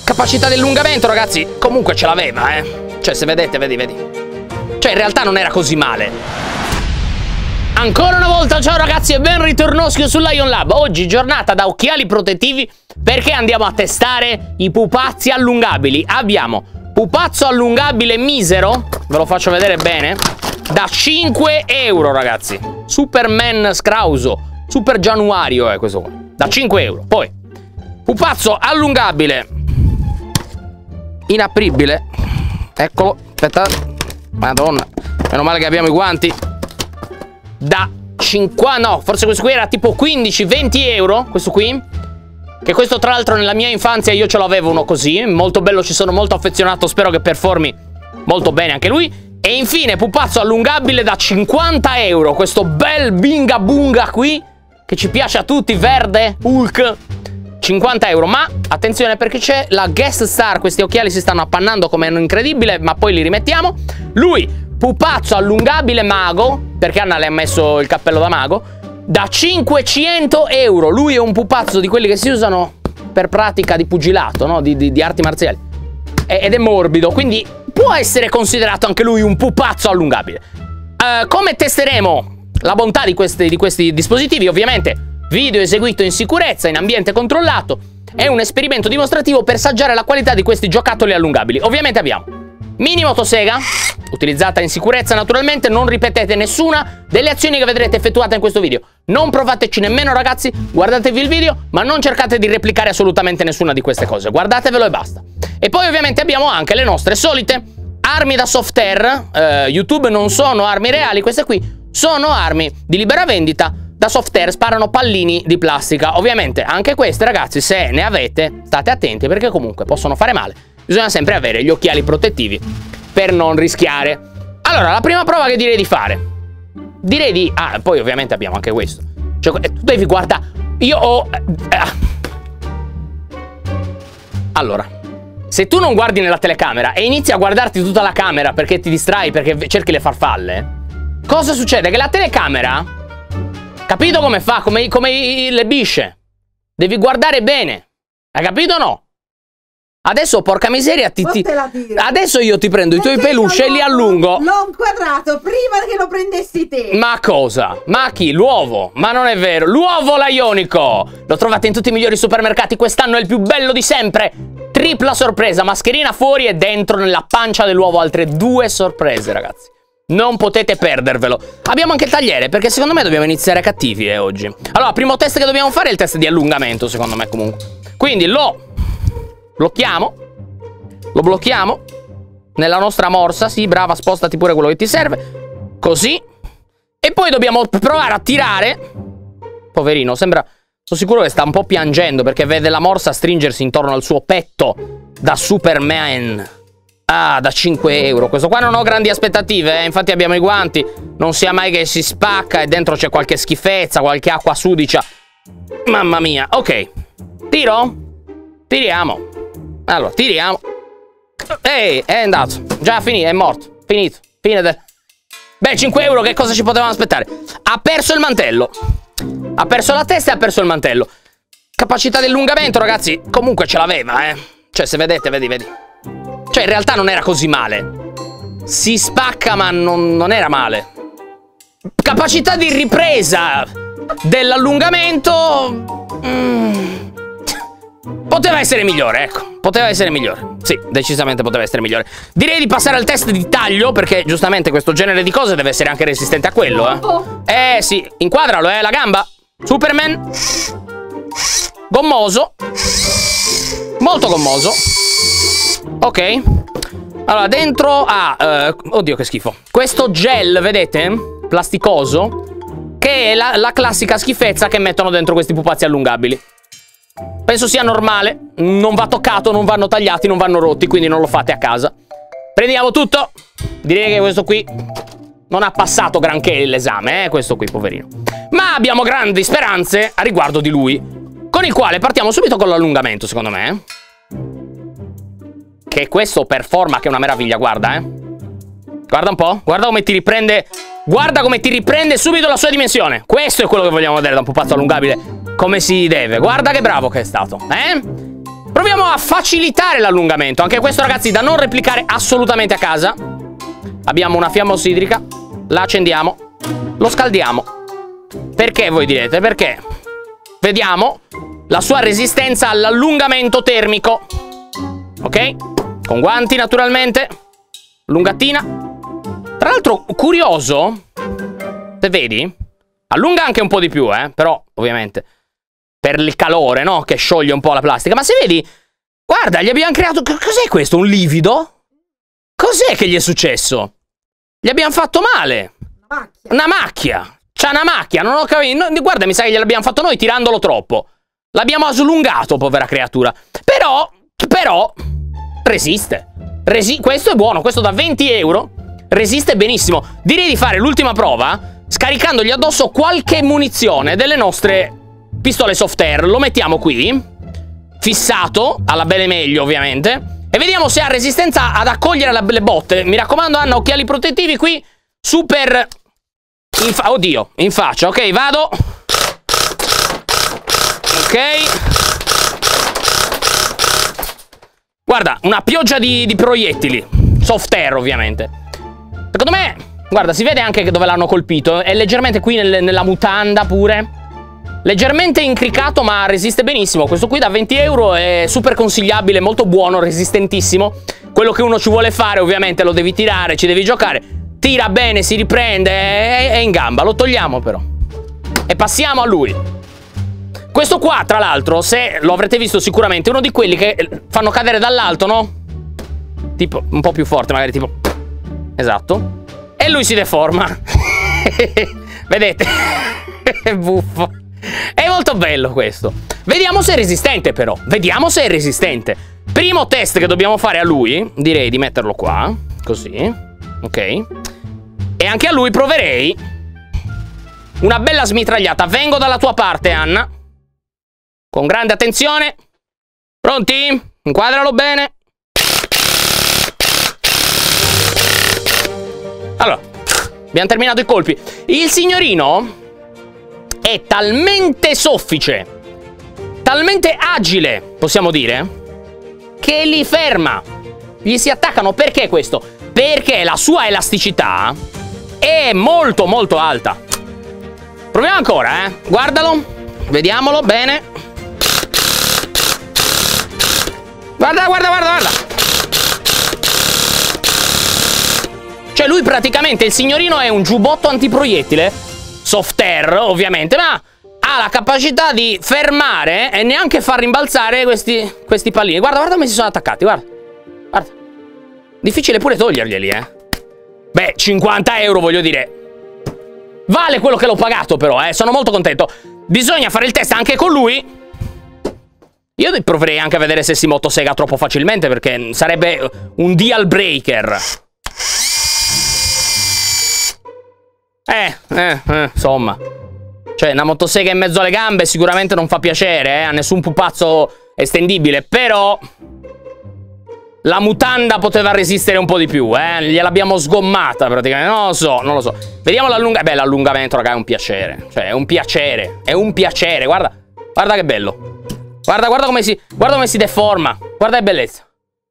Capacità di allungamento, ragazzi, comunque ce l'aveva, Cioè, se vedete, vedi. Cioè, in realtà non era così male. Ancora una volta, ciao ragazzi e ben ritornoschi su Lion Lab. Oggi giornata da occhiali protettivi perché andiamo a testare i pupazzi allungabili. Abbiamo pupazzo allungabile misero, ve lo faccio vedere bene, da 5 euro, ragazzi. Superman Scrauso, Super Januario è questo qua, da 5 euro. Poi, pupazzo allungabile inapribile, eccolo, aspetta, madonna, meno male che abbiamo i guanti, da 50, no, forse questo qui era tipo 15-20 euro, questo qui, che questo tra l'altro nella mia infanzia io ce l'avevo uno così, molto bello, ci sono molto affezionato, spero che performi molto bene anche lui. E infine pupazzo allungabile da 50 euro, questo bel binga bunga qui, che ci piace a tutti, verde, Hulk, 50 euro, ma attenzione perché c'è la guest star, questi occhiali si stanno appannando come un incredibile, ma poi li rimettiamo. Lui, pupazzo allungabile mago, perché Anna le ha messo il cappello da mago, da 500 euro. Lui è un pupazzo di quelli che si usano per pratica di pugilato, no? Di arti marziali, ed è morbido, quindi può essere considerato anche lui un pupazzo allungabile. Come testeremo la bontà di questi dispositivi? Ovviamente video eseguito in sicurezza, in ambiente controllato. È un esperimento dimostrativo per saggiare la qualità di questi giocattoli allungabili. Ovviamente abbiamo mini motosega, utilizzata in sicurezza naturalmente. Non ripetete nessuna delle azioni che vedrete effettuate in questo video. Non provateci nemmeno, ragazzi. Guardatevi il video, ma non cercate di replicare assolutamente nessuna di queste cose. Guardatevelo e basta. E poi ovviamente abbiamo anche le nostre solite armi da soft air. YouTube non sono armi reali, queste qui sono armi di libera vendita. Da soft air sparano pallini di plastica. Ovviamente anche queste, ragazzi, se ne avete, state attenti perché comunque possono fare male. Bisogna sempre avere gli occhiali protettivi per non rischiare. Allora, la prima prova che direi di fare, direi di... Ah, poi ovviamente abbiamo anche questo. Cioè, tu devi guardare... Io ho... Allora, se tu non guardi nella telecamera e inizi a guardarti tutta la camera perché ti distrai, perché cerchi le farfalle, cosa succede? Che la telecamera... Capito come fa? Come le bisce. Devi guardare bene. Hai capito o no? Adesso, porca miseria, adesso io ti prendo i tuoi peluche e li allungo. L'ho inquadrato prima che lo prendessi te. Ma cosa? Ma chi? L'uovo? Ma non è vero. L'uovo laionico. Lo trovate in tutti i migliori supermercati. Quest'anno è il più bello di sempre. Tripla sorpresa. Mascherina fuori e dentro nella pancia dell'uovo altre 2 sorprese, ragazzi. Non potete perdervelo. Abbiamo anche il tagliere, perché secondo me dobbiamo iniziare cattivi oggi. Allora, primo test che dobbiamo fare è il test di allungamento, secondo me comunque. Quindi lo blocchiamo. Lo blocchiamo nella nostra morsa. Sì, brava, spostati pure quello che ti serve. Così. E poi dobbiamo provare a tirare. Poverino, sembra... Sono sicuro che sta un po' piangendo perché vede la morsa stringersi intorno al suo petto da Superman. Ah, da 5 euro. Questo qua non ho grandi aspettative, infatti abbiamo i guanti. Non sia mai che si spacca e dentro c'è qualche schifezza, qualche acqua sudicia. Mamma mia. Ok. Tiro? Tiriamo. Allora, tiriamo. Ehi, è andato. Già finito, è morto. Finito. Fine del... Beh, 5 euro, che cosa ci potevamo aspettare? Ha perso il mantello. Ha perso la testa e ha perso il mantello. Capacità di allungamento, ragazzi, comunque ce l'aveva, Cioè, se vedete, vedi. Cioè, in realtà non era così male. Si spacca, ma non era male. Capacità di ripresa dell'allungamento... Poteva essere migliore, ecco. Poteva essere migliore. Sì, decisamente poteva essere migliore. Direi di passare al test di taglio, perché giustamente questo genere di cose deve essere anche resistente a quello, sì, inquadralo, la gamba. Superman. Gommoso. Molto gommoso. Ok. Allora, dentro oddio che schifo. Questo gel, vedete? Plasticoso. Che è la classica schifezza che mettono dentro questi pupazzi allungabili. Penso sia normale. Non va toccato, non vanno tagliati, non vanno rotti, quindi non lo fate a casa. Prendiamo tutto. Direi che questo qui non ha passato granché l'esame, questo qui, poverino. Ma abbiamo grandi speranze a riguardo di lui, con il quale partiamo subito con l'allungamento, secondo me. Che questo performa, che è una meraviglia, guarda, Guarda un po', guarda come ti riprende. Guarda come ti riprende subito la sua dimensione. Questo è quello che vogliamo vedere da un pupazzo allungabile, come si deve. Guarda che bravo che è stato, Proviamo a facilitare l'allungamento. Anche questo, ragazzi, da non replicare assolutamente a casa. Abbiamo una fiamma ossidrica. La accendiamo. Lo scaldiamo. Perché, voi direte? Perché? Vediamo la sua resistenza all'allungamento termico. Ok? Con guanti, naturalmente. Lungatina. Tra l'altro, curioso, se vedi, allunga anche un po' di più, però, ovviamente, per il calore, no? Che scioglie un po' la plastica. Ma se vedi, guarda, gli abbiamo creato... Cos'è questo? Un livido? Cos'è che gli è successo? Gli abbiamo fatto male. Una macchia. C'ha una macchia, non ho capito. Guarda, mi sa che gliel'abbiamo fatto noi tirandolo troppo. L'abbiamo allungato, povera creatura. Però, resiste. Questo è buono, questo da 20 euro resiste benissimo. Direi di fare l'ultima prova scaricandogli addosso qualche munizione delle nostre pistole soft air. Lo mettiamo qui, fissato, alla bene meglio ovviamente, e vediamo se ha resistenza ad accogliere le botte. Mi raccomando, Anna, occhiali protettivi qui, super... Oddio, in faccia, ok, vado. Ok. Guarda, una pioggia di proiettili. Soft air, ovviamente. Secondo me, guarda, si vede anche dove l'hanno colpito. È leggermente qui nella mutanda pure. Leggermente incricato, ma resiste benissimo. Questo qui da 20 euro è super consigliabile, molto buono, resistentissimo. Quello che uno ci vuole fare, ovviamente, lo devi tirare, ci devi giocare. Tira bene, si riprende, è in gamba. Lo togliamo però. E passiamo a lui. Questo qua, tra l'altro, se lo avrete visto sicuramente, è uno di quelli che fanno cadere dall'alto, no? Tipo, un po' più forte, magari, tipo... Esatto. E lui si deforma. Vedete? È buffo. È molto bello questo. Vediamo se è resistente, però. Vediamo se è resistente. Primo test che dobbiamo fare a lui, direi di metterlo qua. Così. Ok. E anche a lui proverei una bella smitragliata. Vengo dalla tua parte, Anna. Con grande attenzione. Pronti? Inquadralo bene. Allora, abbiamo terminato i colpi. Il signorino è talmente soffice, talmente agile, possiamo dire, che li ferma. Gli si attaccano. Perché questo? Perché la sua elasticità è molto molto alta. Proviamo ancora, Guardalo. Vediamolo bene. Guarda, guarda, guarda, guarda. Cioè lui praticamente, il signorino è un giubbotto antiproiettile. Soft air, ovviamente, ma ha la capacità di fermare e neanche far rimbalzare questi pallini. Guarda, guarda come si sono attaccati, guarda. Guarda. Difficile pure toglierglieli, Beh, 50 euro, voglio dire. Vale quello che l'ho pagato, però, Sono molto contento. Bisogna fare il test anche con lui. Io proverei anche a vedere se si motosega troppo facilmente, perché sarebbe un deal breaker. Insomma. Cioè, una motosega in mezzo alle gambe sicuramente non fa piacere, a nessun pupazzo estendibile. Però la mutanda poteva resistere un po' di più, Gliel'abbiamo sgommata praticamente. Non lo so, non lo so. Vediamo l'allungamento. Beh, l'allungamento, raga, è un piacere. Cioè, è un piacere. È un piacere. Guarda. Guarda che bello. Guarda, guarda come si deforma. Guarda che bellezza.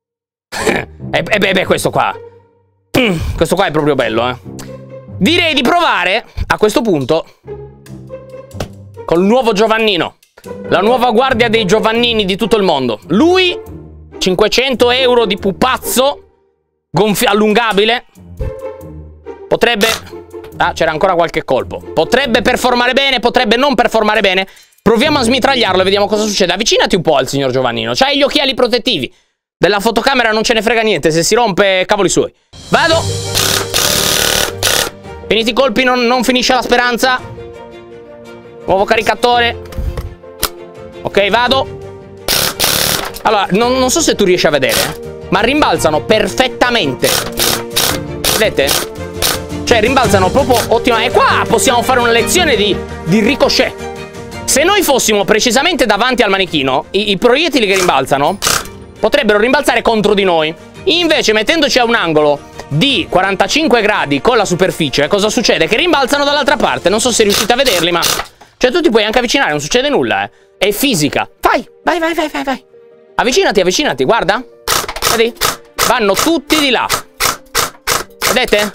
Beh, questo qua. Questo qua è proprio bello, Direi di provare, a questo punto, col nuovo Giovannino. La nuova guardia dei Giovannini di tutto il mondo. Lui, 500 euro di pupazzo allungabile. Potrebbe... Ah, c'era ancora qualche colpo. Potrebbe performare bene, potrebbe non performare bene. Proviamo a smitragliarlo e vediamo cosa succede. Avvicinati un po' al signor Giovannino. C'hai gli occhiali protettivi. Della fotocamera non ce ne frega niente. Se si rompe, cavoli suoi. Vado. Finiti i colpi, non finisce la speranza. Nuovo caricatore. Ok, vado. Allora, non so se tu riesci a vedere, ma rimbalzano perfettamente. Vedete? Cioè, rimbalzano proprio ottima. E qua possiamo fare una lezione di ricochet. Se noi fossimo precisamente davanti al manichino, i proiettili che rimbalzano potrebbero rimbalzare contro di noi. Invece, mettendoci a un angolo di 45 gradi con la superficie, cosa succede? Che rimbalzano dall'altra parte. Non so se riuscite a vederli, ma... Cioè, tu ti puoi anche avvicinare, non succede nulla, È fisica. Vai, vai, vai, vai, vai, vai. Avvicinati, avvicinati, guarda. Vedi? Vanno tutti di là. Vedete?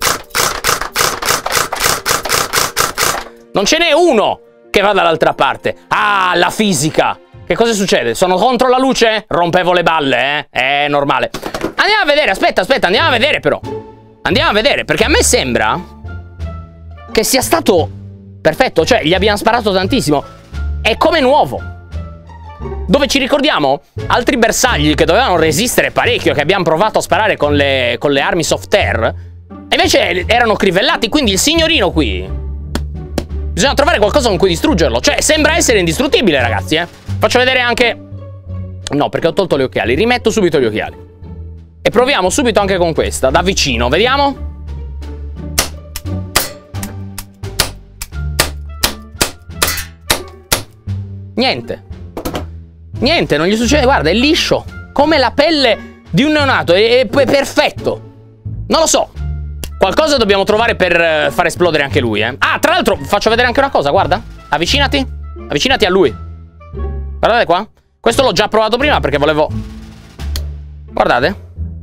Non ce n'è uno che va dall'altra parte. Ah, la fisica. Che cosa succede? Sono contro la luce? Rompevo le balle, È normale. Andiamo a vedere, aspetta, andiamo a vedere però. Andiamo a vedere, perché a me sembra che sia stato perfetto. Cioè, gli abbiamo sparato tantissimo. È come nuovo. Dove ci ricordiamo altri bersagli che dovevano resistere parecchio, che abbiamo provato a sparare con le armi soft air, e invece erano crivellati. Quindi il signorino qui, bisogna trovare qualcosa con cui distruggerlo. Cioè, sembra essere indistruttibile, ragazzi, Faccio vedere anche... No, perché ho tolto gli occhiali. Rimetto subito gli occhiali. E proviamo subito anche con questa, da vicino. Vediamo. Niente. Niente, non gli succede. Guarda, è liscio. Come la pelle di un neonato. È perfetto. Non lo so. Qualcosa dobbiamo trovare per far esplodere anche lui, Ah, tra l'altro, faccio vedere anche una cosa, guarda. Avvicinati. Avvicinati a lui. Guardate qua. Questo l'ho già provato prima perché volevo... Guardate.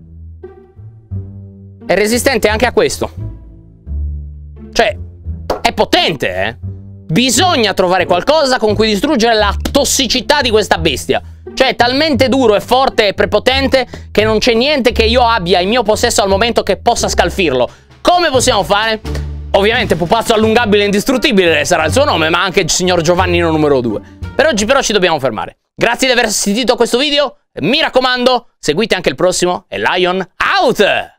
È resistente anche a questo. Cioè, è potente, Bisogna trovare qualcosa con cui distruggere la tossicità di questa bestia. Cioè, è talmente duro e forte e prepotente che non c'è niente che io abbia in mio possesso al momento che possa scalfirlo. Come possiamo fare? Ovviamente pupazzo allungabile e indistruttibile sarà il suo nome, ma anche il signor Giovannino numero 2. Per oggi però ci dobbiamo fermare. Grazie di aver assistito a questo video. Mi raccomando, seguite anche il prossimo e Lion out!